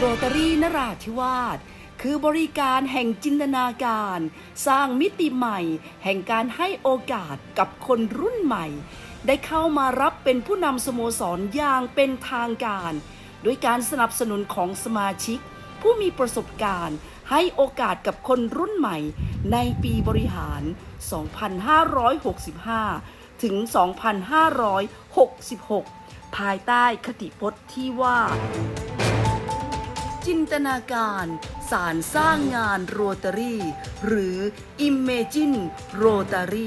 ตารี่นราธิวาสคือบริการแห่งจินตนาการสร้างมิติใหม่แห่งการให้โอกาสกับคนรุ่นใหม่ได้เข้ามารับเป็นผู้นำสโมสรอย่างเป็นทางการด้วยการสนับสนุนของสมาชิกผู้มีประสบการณ์ให้โอกาสกับคนรุ่นใหม่ในปีบริหาร 2565 ถึง 2566 ภายใต้คติพจน์ที่ว่าจินตนาการสารสร้างงานโรตารี่หรือ Imagine Rotary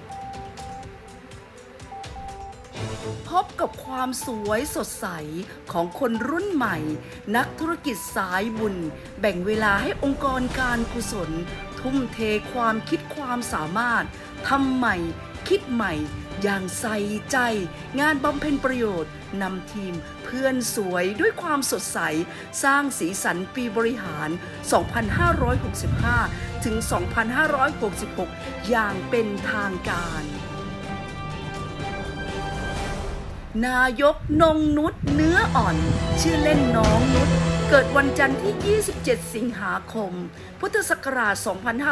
พบกับความสวยสดใสของคนรุ่นใหม่นักธุรกิจสายบุญแบ่งเวลาให้องค์กรการกุศลทุ่มเทความคิดความสามารถทำใหม่คิดใหม่อย่างใส่ใจงานบำเพ็ญประโยชน์นำทีมเพื่อนสวยด้วยความสดใสสร้างสีสันปีบริหาร 2565 ถึง 2566 อย่างเป็นทางการนายกนงนุชเนื้ออ่อนชื่อเล่นน้องนุชเกิดวันจันทร์ที่ 27 สิงหาคม พุทธศักราช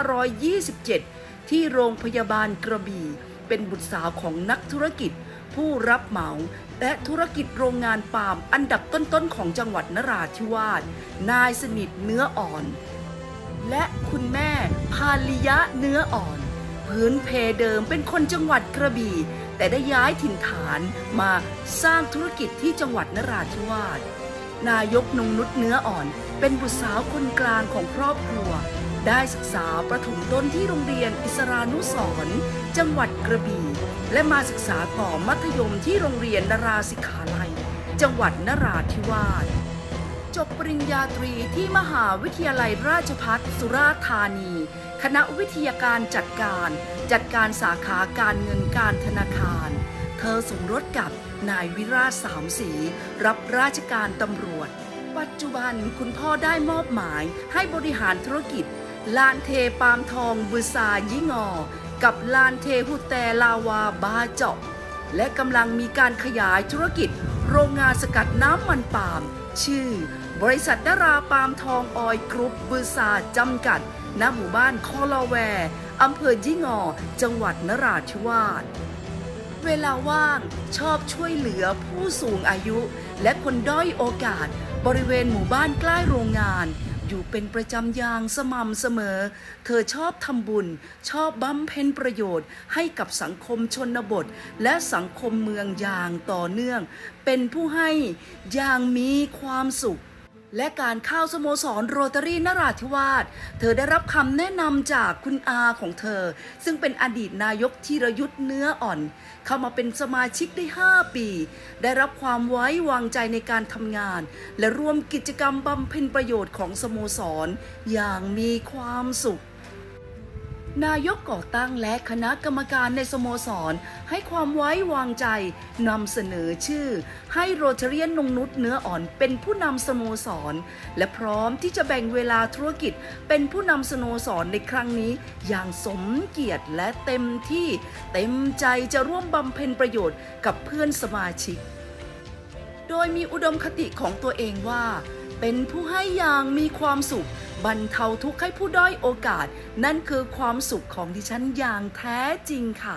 2527 ที่โรงพยาบาลกระบี่เป็นบุตรสาวของนักธุรกิจผู้รับเหมาและธุรกิจโรงงานปาล์มอันดับต้นๆของจังหวัดนราธิวาสนายสนิทเนื้ออ่อนและคุณแม่พาลิยะเนื้ออ่อนพื้นเพเดิมเป็นคนจังหวัดกระบี่แต่ได้ย้ายถิ่นฐานมาสร้างธุรกิจที่จังหวัดนราธิวาสนายกนงนุชเนื้ออ่อนเป็นบุตรสาวคนกลางของครอบครัวได้ศึกษาประถมต้นที่โรงเรียนอิสรานุสรณ์จังหวัดกระบี่และมาศึกษาต่อมัธยมที่โรงเรียนนราศิขาลัยจังหวัดนราธิวาสจบปริญญาตรีที่มหาวิทยาลัยราชภัฏสุราษฎร์ธานีคณะวิทยาการจัดการสาขาการเงินการธนาคารเธอสมรสกับนายวิราชสามศรีรับราชการตำรวจปัจจุบันคุณพ่อได้มอบหมายให้บริหารธุรกิจลานเทปาล์มทองบุษายิงอกับลานเทหุแตลาวาบาเจาะและกำลังมีการขยายธุรกิจโรงงานสกัดน้ำมันปาล์มชื่อบริษัทดาราปาล์มทองออยล์กรุ๊ปบุษาจำกัดณหมู่บ้านคอลาแวร์อำเภอยิงอจังหวัดนราธิวาสเวลาว่างชอบช่วยเหลือผู้สูงอายุและคนด้อยโอกาสบริเวณหมู่บ้านใกล้โรงงานอยู่เป็นประจำอย่างสม่ำเสมอเธอชอบทำบุญชอบบำเพ็ญประโยชน์ให้กับสังคมชนบทและสังคมเมืองอย่างต่อเนื่องเป็นผู้ให้อย่างมีความสุขและการเข้าสโมสรโรตารี่นราธิวาสเธอได้รับคำแนะนำจากคุณอาของเธอซึ่งเป็นอดีตนายกธีรยุทธเนื้ออ่อนเข้ามาเป็นสมาชิกได้5 ปีได้รับความไว้วางใจในการทำงานและร่วมกิจกรรมบำเพ็ญประโยชน์ของสโมสรอย่างมีความสุขนายกก่อตั้งและคณะกรรมการในสโมสรให้ความไว้วางใจนำเสนอชื่อให้โรตาเรียนนงนุชเนื้ออ่อนเป็นผู้นำสโมสรและพร้อมที่จะแบ่งเวลาธุรกิจเป็นผู้นำสโมสรในครั้งนี้อย่างสมเกียรติและเต็มที่เต็มใจจะร่วมบำเพ็ญประโยชน์กับเพื่อนสมาชิกโดยมีอุดมคติของตัวเองว่าเป็นผู้ให้อย่างมีความสุขบรรเทาทุกข์ให้ผู้ด้อยโอกาสนั่นคือความสุขของดิฉันอย่างแท้จริงค่ะ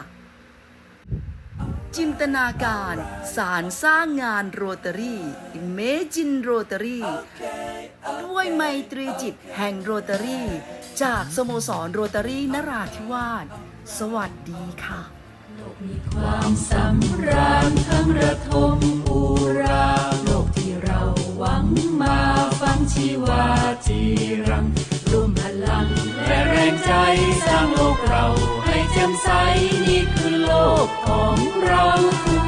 จินตนาการสารสร้างงานโรตารี่ Imagine Rotary ด้วยไมตรีจิตแห่งโรตารี่จากสโมสรโรตารี่นราธิวาสสวัสดีค่ะมีความสำราญทั้งระทมอุราโลกที่เราหวังมาฟังชีวาจีรังรวมพลังและแรงใจสร้างโลกเราให้แจ่มใสนี่คือโลกของเรา